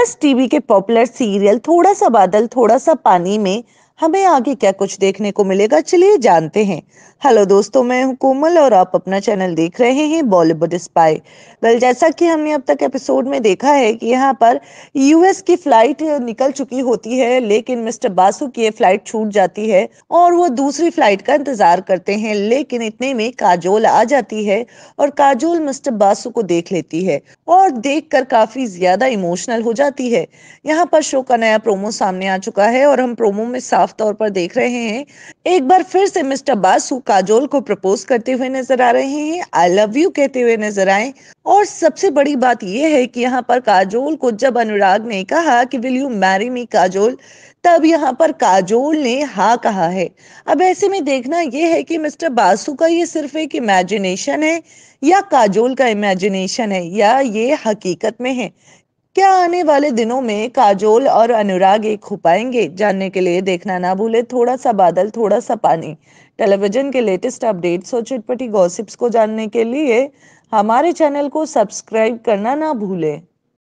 Plus TV के popular serial थोड़ा सा बादल थोड़ा सा पानी में हमें आगे क्या कुछ देखने को मिलेगा, चलिए जानते हैं। हेलो दोस्तों, मैं हूं कोमल और आप अपना चैनल देख रहे हैं बॉलीवुड स्पाई। जैसा कि हमने अब तक एपिसोड में देखा है कि यहाँ पर यूएस की फ्लाइट निकल चुकी होती है, लेकिन मिस्टर बासु की ये फ्लाइट छूट जाती है और वो दूसरी फ्लाइट का इंतजार करते हैं। लेकिन इतने में काजोल आ जाती है और काजोल मिस्टर बासु को देख लेती है और देखकर काफी ज्यादा इमोशनल हो जाती है। यहाँ पर शो का नया प्रोमो सामने आ चुका है और हम प्रोमो में साफ तौर पर देख रहे हैं एक बार फिर से मिस्टर बासु काजोल को प्रपोज करते हुए नजर आ रहे हैं, आई लव यू कहते हुए नजर आए। और सबसे बड़ी बात यह है कि यहाँ पर काजोल को जब अनुराग ने कहा कि will you marry me Kajol, तब यहाँ पर काजोल ने हाँ कहा है। अब ऐसे में देखना यह है कि मिस्टर बासु का ये सिर्फ एक इमेजिनेशन है या काजोल का इमेजिनेशन है या ये हकीकत में है। क्या आने वाले दिनों में काजोल और अनुराग एक हो पाएंगे? जानने के लिए देखना ना भूले थोड़ा सा बादल थोड़ा सा पानी। टेलीविजन के लेटेस्ट अपडेट्स और चिटपटी गॉसिप्स को जानने के लिए हमारे चैनल को सब्सक्राइब करना ना भूले।